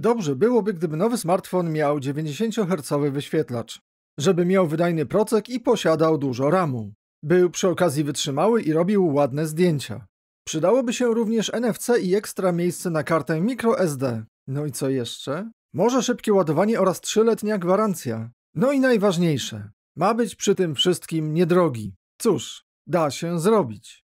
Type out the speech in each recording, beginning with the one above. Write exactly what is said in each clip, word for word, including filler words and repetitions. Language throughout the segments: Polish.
Dobrze byłoby, gdyby nowy smartfon miał dziewięćdziesięciohercowy wyświetlacz, żeby miał wydajny procek i posiadał dużo ramu. Był przy okazji wytrzymały i robił ładne zdjęcia. Przydałoby się również N F C i ekstra miejsce na kartę microSD. No i co jeszcze? Może szybkie ładowanie oraz trzyletnia gwarancja. No i najważniejsze, ma być przy tym wszystkim niedrogi. Cóż, da się zrobić.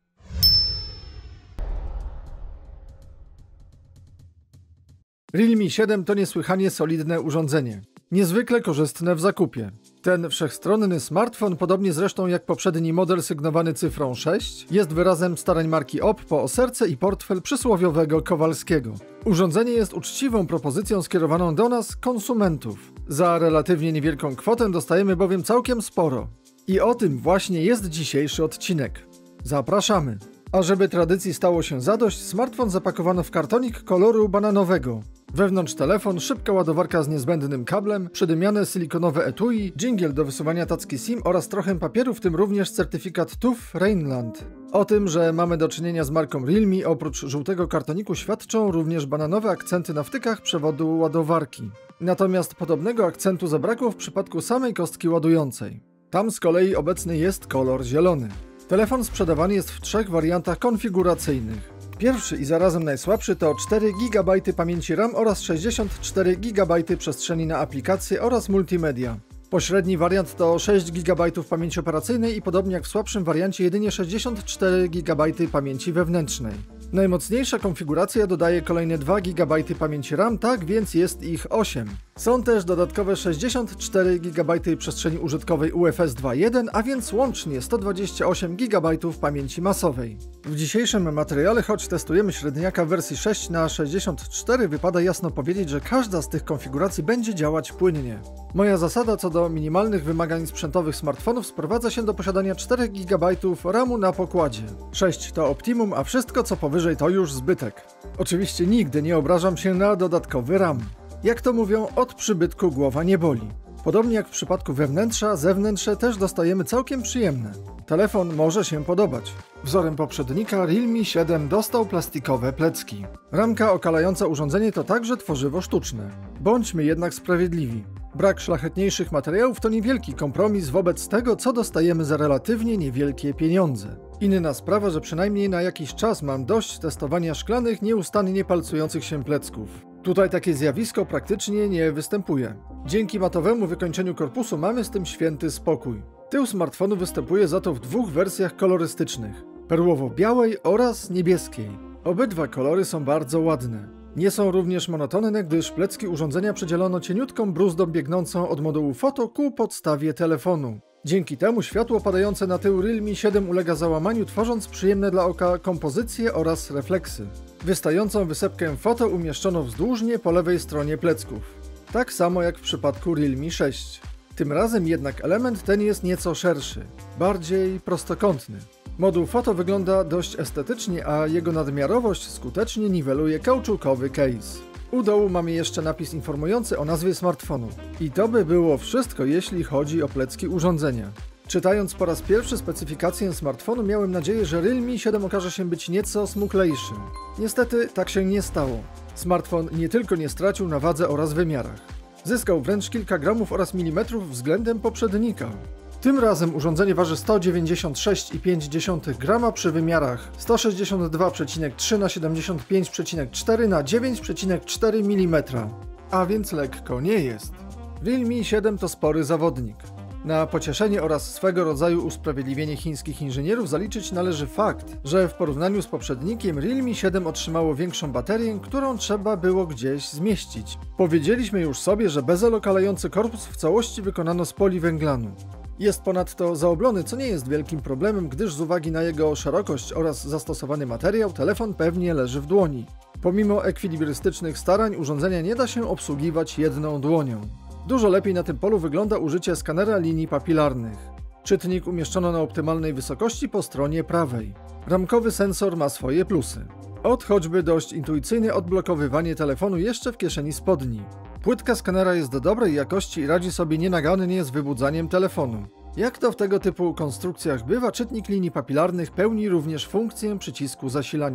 Realme siedem to niesłychanie solidne urządzenie, niezwykle korzystne w zakupie. Ten wszechstronny smartfon, podobnie zresztą jak poprzedni model sygnowany cyfrą sześć, jest wyrazem starań marki Oppo o serce i portfel przysłowiowego Kowalskiego. Urządzenie jest uczciwą propozycją skierowaną do nas, konsumentów. Za relatywnie niewielką kwotę dostajemy bowiem całkiem sporo. I o tym właśnie jest dzisiejszy odcinek. Zapraszamy! A żeby tradycji stało się zadość, smartfon zapakowano w kartonik koloru bananowego. Wewnątrz telefon, szybka ładowarka z niezbędnym kablem, przydymiane silikonowe etui, dżingiel do wysuwania tacki SIM oraz trochę papieru, w tym również certyfikat T U F Rheinland. O tym, że mamy do czynienia z marką Realme, oprócz żółtego kartoniku świadczą również bananowe akcenty na wtykach przewodu ładowarki. Natomiast podobnego akcentu zabrakło w przypadku samej kostki ładującej. Tam z kolei obecny jest kolor zielony. Telefon sprzedawany jest w trzech wariantach konfiguracyjnych. Pierwszy i zarazem najsłabszy to cztery gigabajty pamięci RAM oraz sześćdziesiąt cztery gigabajty przestrzeni na aplikacje oraz multimedia. Pośredni wariant to sześć gigabajtów pamięci operacyjnej i podobnie jak w słabszym wariancie jedynie sześćdziesiąt cztery gigabajty pamięci wewnętrznej. Najmocniejsza konfiguracja dodaje kolejne dwa gigabajty pamięci RAM, tak więc jest ich osiem. Są też dodatkowe sześćdziesiąt cztery gigabajty przestrzeni użytkowej U F S dwa jeden, a więc łącznie sto dwadzieścia osiem gigabajtów pamięci masowej. W dzisiejszym materiale, choć testujemy średniaka w wersji sześć na sześćdziesiąt cztery, wypada jasno powiedzieć, że każda z tych konfiguracji będzie działać płynnie. Moja zasada co do minimalnych wymagań sprzętowych smartfonów sprowadza się do posiadania cztery gigabajtów ramu na pokładzie. sześć to optimum, a wszystko co powyżej to już zbytek. Oczywiście nigdy nie obrażam się na dodatkowy RAM. Jak to mówią, od przybytku głowa nie boli. Podobnie jak w przypadku wewnętrza, zewnętrzne też dostajemy całkiem przyjemne. Telefon może się podobać. Wzorem poprzednika Realme siedem dostał plastikowe plecki. Ramka okalająca urządzenie to także tworzywo sztuczne. Bądźmy jednak sprawiedliwi. Brak szlachetniejszych materiałów to niewielki kompromis wobec tego, co dostajemy za relatywnie niewielkie pieniądze. Inna sprawa, że przynajmniej na jakiś czas mam dość testowania szklanych, nieustannie palcujących się plecków. Tutaj takie zjawisko praktycznie nie występuje. Dzięki matowemu wykończeniu korpusu mamy z tym święty spokój. Tył smartfonu występuje za to w dwóch wersjach kolorystycznych: perłowo-białej oraz niebieskiej. Obydwa kolory są bardzo ładne. Nie są również monotonne, gdyż plecki urządzenia przydzielono cieniutką bruzdą biegnącą od modułu foto ku podstawie telefonu. Dzięki temu światło padające na tył Realme siedem ulega załamaniu, tworząc przyjemne dla oka kompozycje oraz refleksy. Wystającą wysepkę foto umieszczono wzdłużnie po lewej stronie plecków. Tak samo jak w przypadku Realme sześć. Tym razem jednak element ten jest nieco szerszy, bardziej prostokątny. Moduł foto wygląda dość estetycznie, a jego nadmiarowość skutecznie niweluje kauczukowy case. U dołu mamy jeszcze napis informujący o nazwie smartfonu. I to by było wszystko, jeśli chodzi o plecki urządzenia. Czytając po raz pierwszy specyfikację smartfonu, miałem nadzieję, że Realme siedem okaże się być nieco smuklejszy. Niestety tak się nie stało. Smartfon nie tylko nie stracił na wadze oraz wymiarach. Zyskał wręcz kilka gramów oraz milimetrów względem poprzednika. Tym razem urządzenie waży sto dziewięćdziesiąt sześć przecinek pięć grama przy wymiarach sto sześćdziesiąt dwa przecinek trzy na siedemdziesiąt pięć przecinek cztery na dziewięć przecinek cztery milimetra. A więc lekko nie jest. Realme siedem to spory zawodnik. Na pocieszenie oraz swego rodzaju usprawiedliwienie chińskich inżynierów zaliczyć należy fakt, że w porównaniu z poprzednikiem Realme siedem otrzymało większą baterię, którą trzeba było gdzieś zmieścić. Powiedzieliśmy już sobie, że bezelokalający korpus w całości wykonano z poliwęglanu. Jest ponadto zaoblony, co nie jest wielkim problemem, gdyż z uwagi na jego szerokość oraz zastosowany materiał, telefon pewnie leży w dłoni. Pomimo ekwilibrystycznych starań urządzenia nie da się obsługiwać jedną dłonią. Dużo lepiej na tym polu wygląda użycie skanera linii papilarnych. Czytnik umieszczono na optymalnej wysokości po stronie prawej. Ramkowy sensor ma swoje plusy. Od choćby dość intuicyjne odblokowywanie telefonu jeszcze w kieszeni spodni. Płytka skanera jest do dobrej jakości i radzi sobie nienagannie z wybudzaniem telefonu. Jak to w tego typu konstrukcjach bywa, czytnik linii papilarnych pełni również funkcję przycisku zasilania.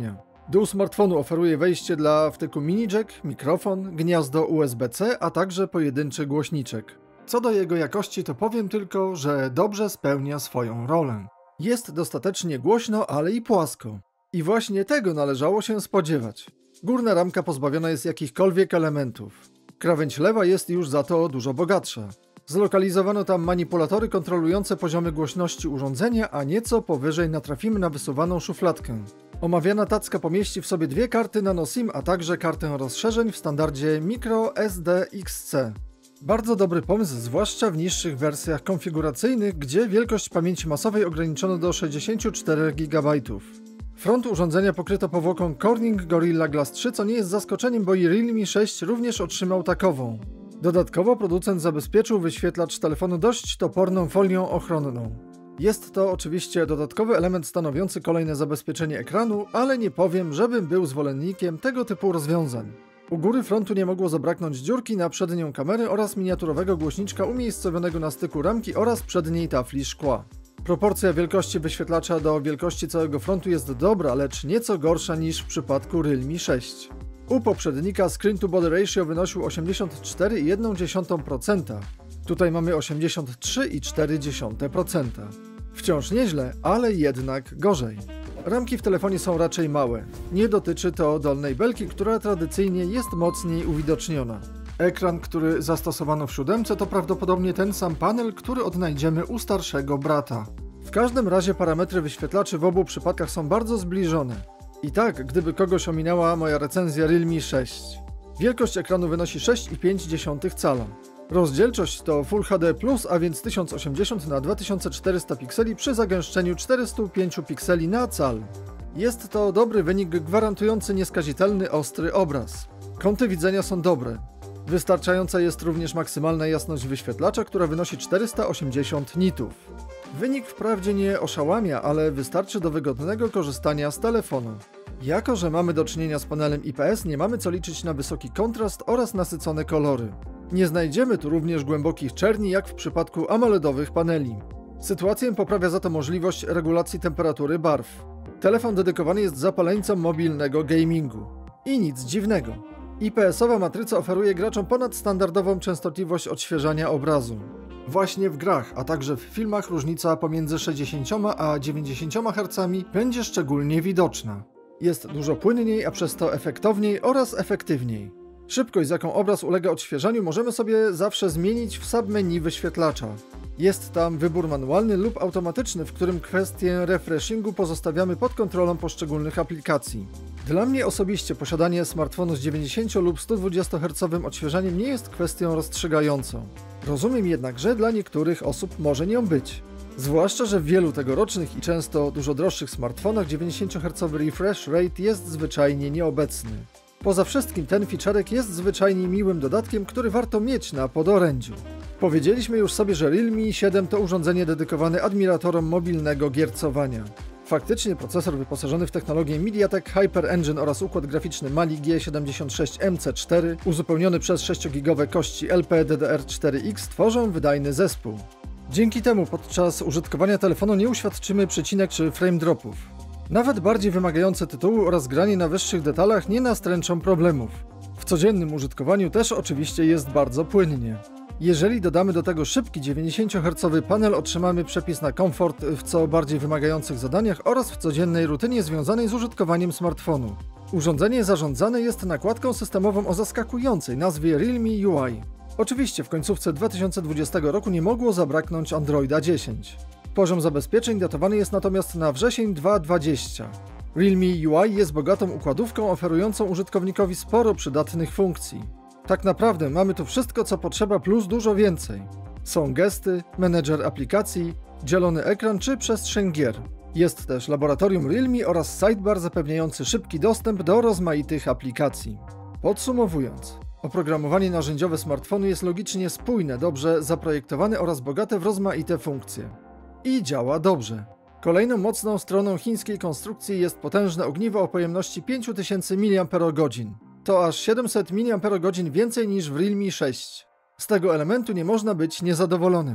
Dół smartfonu oferuje wejście dla wtyku mini jack, mikrofon, gniazdo U S B C, a także pojedynczy głośniczek. Co do jego jakości, to powiem tylko, że dobrze spełnia swoją rolę. Jest dostatecznie głośno, ale i płasko. I właśnie tego należało się spodziewać. Górna ramka pozbawiona jest jakichkolwiek elementów. Krawędź lewa jest już za to dużo bogatsza. Zlokalizowano tam manipulatory kontrolujące poziomy głośności urządzenia, a nieco powyżej natrafimy na wysuwaną szufladkę. Omawiana tacka pomieści w sobie dwie karty nano SIM, a także kartę rozszerzeń w standardzie micro S D X C. Bardzo dobry pomysł, zwłaszcza w niższych wersjach konfiguracyjnych, gdzie wielkość pamięci masowej ograniczono do sześćdziesięciu czterech gigabajtów. Front urządzenia pokryto powłoką Corning Gorilla Glass trzy, co nie jest zaskoczeniem, bo i Realme sześć również otrzymał takową. Dodatkowo producent zabezpieczył wyświetlacz telefonu dość toporną folią ochronną. Jest to oczywiście dodatkowy element stanowiący kolejne zabezpieczenie ekranu, ale nie powiem, żebym był zwolennikiem tego typu rozwiązań. U góry frontu nie mogło zabraknąć dziurki na przednią kamerę oraz miniaturowego głośniczka umiejscowionego na styku ramki oraz przedniej tafli szkła. Proporcja wielkości wyświetlacza do wielkości całego frontu jest dobra, lecz nieco gorsza niż w przypadku Realme sześć. U poprzednika screen to body ratio wynosił osiemdziesiąt cztery przecinek jeden procent. Tutaj mamy osiemdziesiąt trzy przecinek cztery procent. Wciąż nieźle, ale jednak gorzej. Ramki w telefonie są raczej małe. Nie dotyczy to dolnej belki, która tradycyjnie jest mocniej uwidoczniona. Ekran, który zastosowano w siódemce, to prawdopodobnie ten sam panel, który odnajdziemy u starszego brata. W każdym razie parametry wyświetlaczy w obu przypadkach są bardzo zbliżone. I tak, gdyby kogoś ominęła moja recenzja Realme sześć. Wielkość ekranu wynosi sześć przecinek pięć cala. Rozdzielczość to Full H D plus, a więc tysiąc osiemdziesiąt na dwa tysiące czterysta pikseli przy zagęszczeniu czterysta pięć pikseli na cal. Jest to dobry wynik gwarantujący nieskazitelny, ostry obraz. Kąty widzenia są dobre. Wystarczająca jest również maksymalna jasność wyświetlacza, która wynosi czterysta osiemdziesiąt nitów. Wynik wprawdzie nie oszałamia, ale wystarczy do wygodnego korzystania z telefonu. Jako że mamy do czynienia z panelem I P S, nie mamy co liczyć na wysoki kontrast oraz nasycone kolory. Nie znajdziemy tu również głębokich czerni jak w przypadku AMOLEDowych paneli. Sytuację poprawia za to możliwość regulacji temperatury barw. Telefon dedykowany jest zapaleńcom mobilnego gamingu. I nic dziwnego. I P S-owa matryca oferuje graczom ponadstandardową częstotliwość odświeżania obrazu. Właśnie w grach, a także w filmach różnica pomiędzy sześćdziesięcioma a dziewięćdziesięcioma hercami będzie szczególnie widoczna. Jest dużo płynniej, a przez to efektowniej oraz efektywniej. Szybkość, z jaką obraz ulega odświeżaniu, możemy sobie zawsze zmienić w submenu wyświetlacza. Jest tam wybór manualny lub automatyczny, w którym kwestię refreshingu pozostawiamy pod kontrolą poszczególnych aplikacji. Dla mnie osobiście posiadanie smartfonu z dziewięćdziesięcio lub sto dwudziestohercowym odświeżaniem nie jest kwestią rozstrzygającą. Rozumiem jednak, że dla niektórych osób może nią być. Zwłaszcza, że w wielu tegorocznych i często dużo droższych smartfonach dziewięćdziesięciohercowy refresh rate jest zwyczajnie nieobecny. Poza wszystkim ten featurek jest zwyczajnie miłym dodatkiem, który warto mieć na podorędziu. Powiedzieliśmy już sobie, że Realme siedem to urządzenie dedykowane admiratorom mobilnego giercowania. Faktycznie procesor wyposażony w technologię MediaTek Hyper Engine oraz układ graficzny Mali G siedemdziesiąt sześć M C cztery uzupełniony przez sześciogigowe kości L P D D R cztery X tworzą wydajny zespół. Dzięki temu podczas użytkowania telefonu nie uświadczymy przycinek czy frame dropów. Nawet bardziej wymagające tytuły oraz granie na wyższych detalach nie nastręczą problemów. W codziennym użytkowaniu też oczywiście jest bardzo płynnie. Jeżeli dodamy do tego szybki dziewięćdziesięciohercowy panel, otrzymamy przepis na komfort w co bardziej wymagających zadaniach oraz w codziennej rutynie związanej z użytkowaniem smartfonu. Urządzenie zarządzane jest nakładką systemową o zaskakującej nazwie Realme U I. Oczywiście w końcówce dwa tysiące dwudziestego roku nie mogło zabraknąć Androida dziesięć. Poziom zabezpieczeń datowany jest natomiast na wrzesień dwa tysiące dwudziesty. Realme U I jest bogatą układówką oferującą użytkownikowi sporo przydatnych funkcji. Tak naprawdę mamy tu wszystko, co potrzeba, plus dużo więcej. Są gesty, menedżer aplikacji, dzielony ekran czy przestrzeń gier. Jest też laboratorium Realme oraz sidebar zapewniający szybki dostęp do rozmaitych aplikacji. Podsumowując, oprogramowanie narzędziowe smartfonu jest logicznie spójne, dobrze zaprojektowane oraz bogate w rozmaite funkcje. I działa dobrze. Kolejną mocną stroną chińskiej konstrukcji jest potężne ogniwo o pojemności pięć tysięcy miliamperogodzin. To aż siedemset miliamperogodzin więcej niż w Realme sześć. Z tego elementu nie można być niezadowolonym.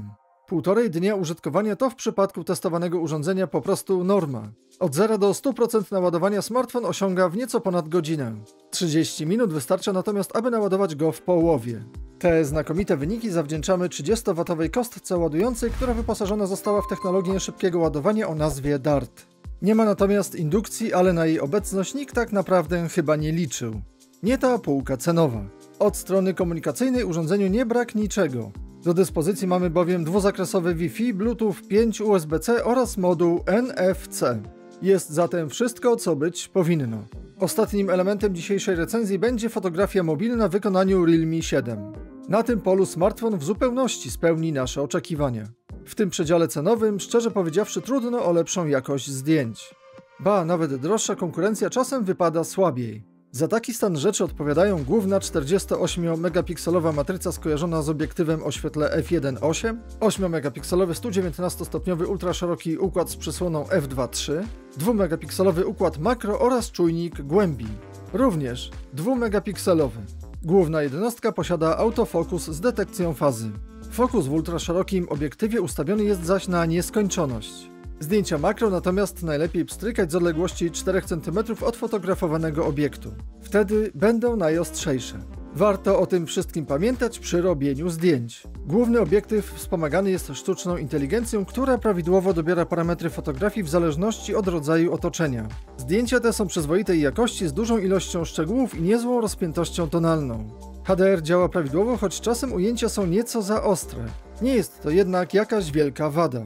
Półtorej dnia użytkowania to w przypadku testowanego urządzenia po prostu norma. Od zera do stu procent naładowania smartfon osiąga w nieco ponad godzinę. trzydzieści minut wystarcza natomiast, aby naładować go w połowie. Te znakomite wyniki zawdzięczamy trzydziestowatowej kostce ładującej, która wyposażona została w technologię szybkiego ładowania o nazwie dart. Nie ma natomiast indukcji, ale na jej obecność nikt tak naprawdę chyba nie liczył. Nie ta półka cenowa. Od strony komunikacyjnej urządzeniu nie brak niczego. Do dyspozycji mamy bowiem dwuzakresowy Wi-Fi, Bluetooth pięć, U S B C oraz moduł N F C. Jest zatem wszystko, co być powinno. Ostatnim elementem dzisiejszej recenzji będzie fotografia mobilna w wykonaniu Realme siedem. Na tym polu smartfon w zupełności spełni nasze oczekiwania. W tym przedziale cenowym, szczerze powiedziawszy, trudno o lepszą jakość zdjęć. Ba, nawet droższa konkurencja czasem wypada słabiej. Za taki stan rzeczy odpowiadają główna czterdziestoośmiomegapikselowa matryca skojarzona z obiektywem o świetle f jeden przecinek osiem, ośmiomegapikselowy sto dziewiętnastostopniowy ultraszeroki układ z przysłoną f dwa przecinek trzy, dwumegapikselowy układ makro oraz czujnik głębi. Również dwumegapikselowy. Główna jednostka posiada autofokus z detekcją fazy. Fokus w ultraszerokim obiektywie ustawiony jest zaś na nieskończoność. Zdjęcia makro natomiast najlepiej pstrykać z odległości czterech centymetrów od fotografowanego obiektu. Wtedy będą najostrzejsze. Warto o tym wszystkim pamiętać przy robieniu zdjęć. Główny obiektyw wspomagany jest sztuczną inteligencją, która prawidłowo dobiera parametry fotografii w zależności od rodzaju otoczenia. Zdjęcia te są przyzwoitej jakości z dużą ilością szczegółów i niezłą rozpiętością tonalną. H D R działa prawidłowo, choć czasem ujęcia są nieco za ostre. Nie jest to jednak jakaś wielka wada.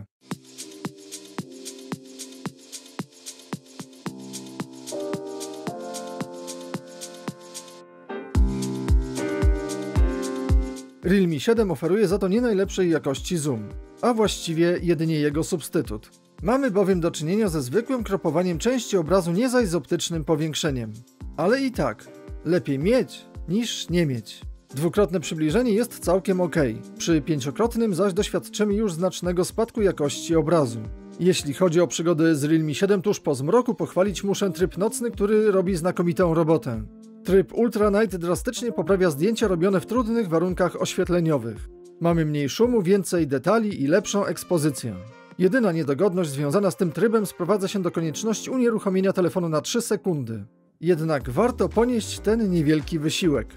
Realme siedem oferuje za to nie najlepszej jakości zoom, a właściwie jedynie jego substytut. Mamy bowiem do czynienia ze zwykłym kropowaniem części obrazu, nie zaś z optycznym powiększeniem. Ale i tak, lepiej mieć niż nie mieć. Dwukrotne przybliżenie jest całkiem ok, przy pięciokrotnym zaś doświadczymy już znacznego spadku jakości obrazu. Jeśli chodzi o przygody z Realme siedem tuż po zmroku, pochwalić muszę tryb nocny, który robi znakomitą robotę. Tryb Ultra Night drastycznie poprawia zdjęcia robione w trudnych warunkach oświetleniowych. Mamy mniej szumu, więcej detali i lepszą ekspozycję. Jedyna niedogodność związana z tym trybem sprowadza się do konieczności unieruchomienia telefonu na trzy sekundy. Jednak warto ponieść ten niewielki wysiłek.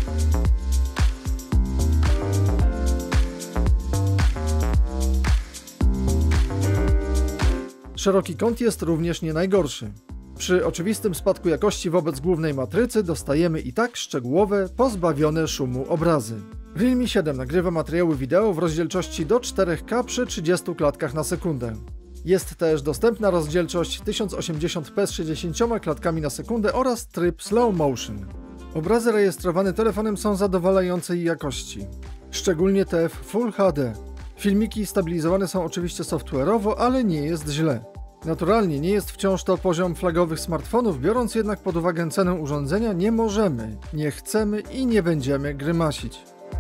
Szeroki kąt jest również nie najgorszy. Przy oczywistym spadku jakości wobec głównej matrycy dostajemy i tak szczegółowe, pozbawione szumu obrazy. Realme siedem nagrywa materiały wideo w rozdzielczości do czterech K przy trzydziestu klatkach na sekundę. Jest też dostępna rozdzielczość tysiąc osiemdziesiąt p z sześćdziesięcioma klatkami na sekundę oraz tryb slow motion. Obrazy rejestrowane telefonem są zadowalającej jakości, szczególnie te w Full H D. Filmiki stabilizowane są oczywiście software'owo, ale nie jest źle. Naturalnie nie jest wciąż to poziom flagowych smartfonów, biorąc jednak pod uwagę cenę urządzenia, nie możemy, nie chcemy i nie będziemy grymasić.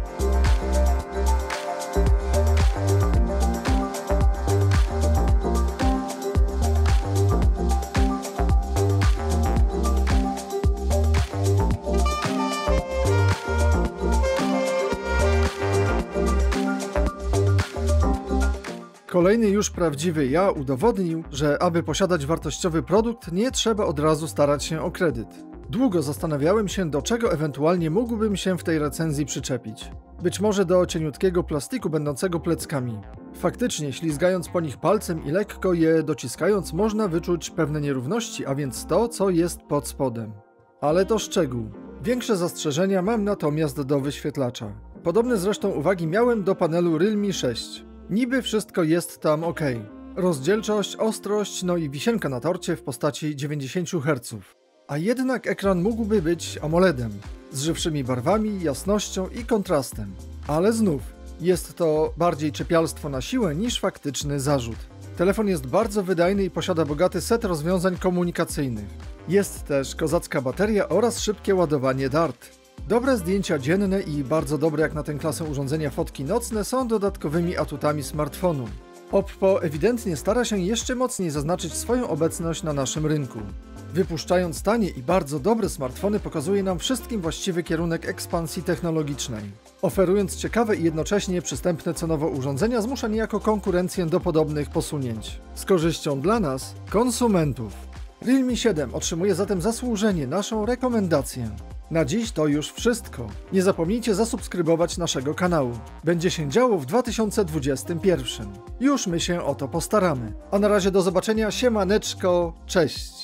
Kolejny już prawdziwy ja udowodnił, że aby posiadać wartościowy produkt, nie trzeba od razu starać się o kredyt. Długo zastanawiałem się, do czego ewentualnie mógłbym się w tej recenzji przyczepić. Być może do cieniutkiego plastiku będącego pleckami. Faktycznie, ślizgając po nich palcem i lekko je dociskając, można wyczuć pewne nierówności, a więc to, co jest pod spodem. Ale to szczegół. Większe zastrzeżenia mam natomiast do wyświetlacza. Podobne zresztą uwagi miałem do panelu Realme sześć. Niby wszystko jest tam ok. Rozdzielczość, ostrość, no i wisienka na torcie w postaci dziewięćdziesięciu herców. A jednak ekran mógłby być AMOLEDem, z żywszymi barwami, jasnością i kontrastem. Ale znów, jest to bardziej czepialstwo na siłę niż faktyczny zarzut. Telefon jest bardzo wydajny i posiada bogaty set rozwiązań komunikacyjnych. Jest też kozacka bateria oraz szybkie ładowanie dart. Dobre zdjęcia dzienne i bardzo dobre jak na tę klasę urządzenia fotki nocne są dodatkowymi atutami smartfonu. Oppo ewidentnie stara się jeszcze mocniej zaznaczyć swoją obecność na naszym rynku. Wypuszczając tanie i bardzo dobre smartfony, pokazuje nam wszystkim właściwy kierunek ekspansji technologicznej. Oferując ciekawe i jednocześnie przystępne cenowo urządzenia, zmusza niejako konkurencję do podobnych posunięć. Z korzyścią dla nas, konsumentów. Realme siedem otrzymuje zatem zasłużenie naszą rekomendację. Na dziś to już wszystko. Nie zapomnijcie zasubskrybować naszego kanału. Będzie się działo w dwa tysiące dwudziestym pierwszym. Już my się o to postaramy. A na razie do zobaczenia, siemaneczko, cześć!